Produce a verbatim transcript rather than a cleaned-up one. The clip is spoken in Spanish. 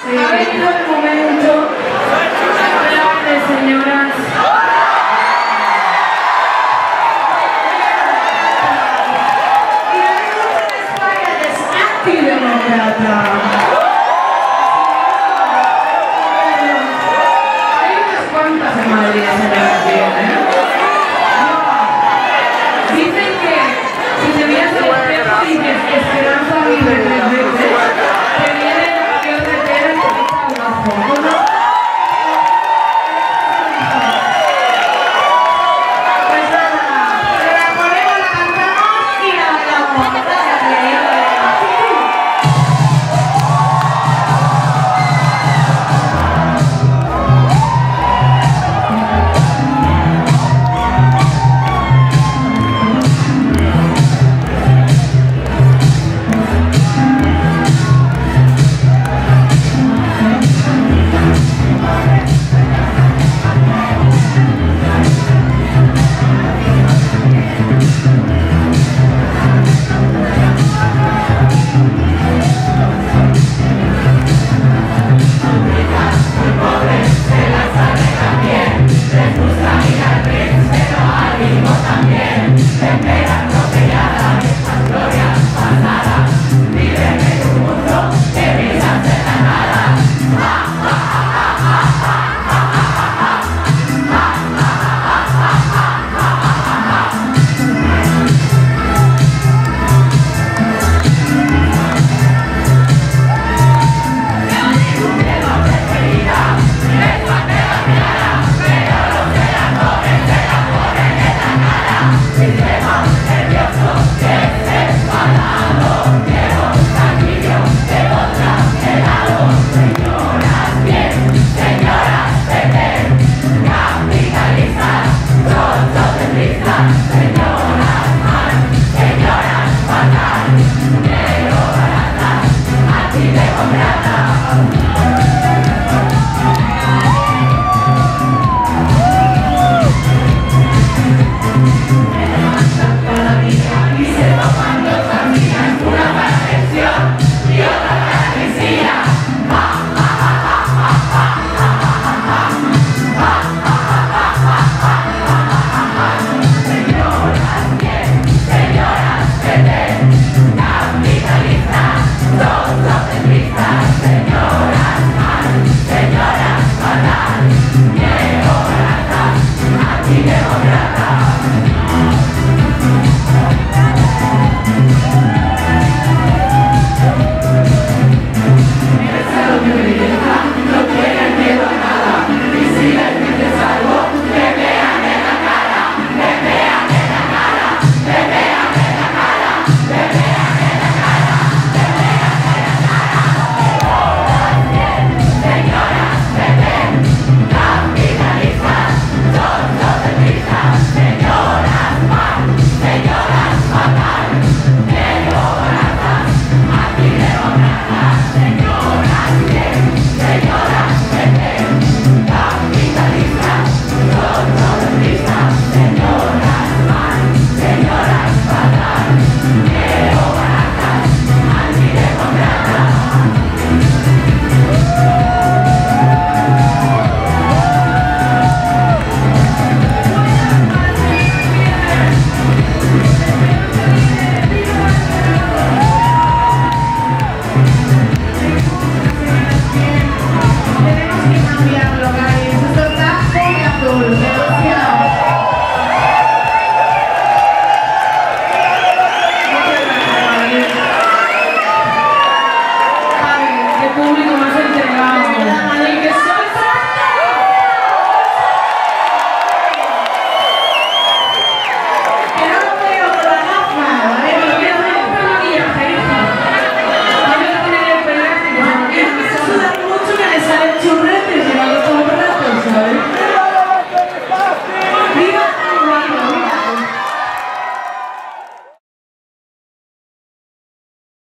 Sí. Ha venido el momento de señoras. Y la pregunta de España es antidemócrata. Hay unas cuantas en Madrid, señoras, ¿eh? Dicen que si te miras al espejo y dices Esperanza vive tres veces, te viene la mayor de Pera y te echa abajo, ¿no? Pues nada, se la ponemos, la cantamos y la bailamos. Señoras, señoras, antidemócrata.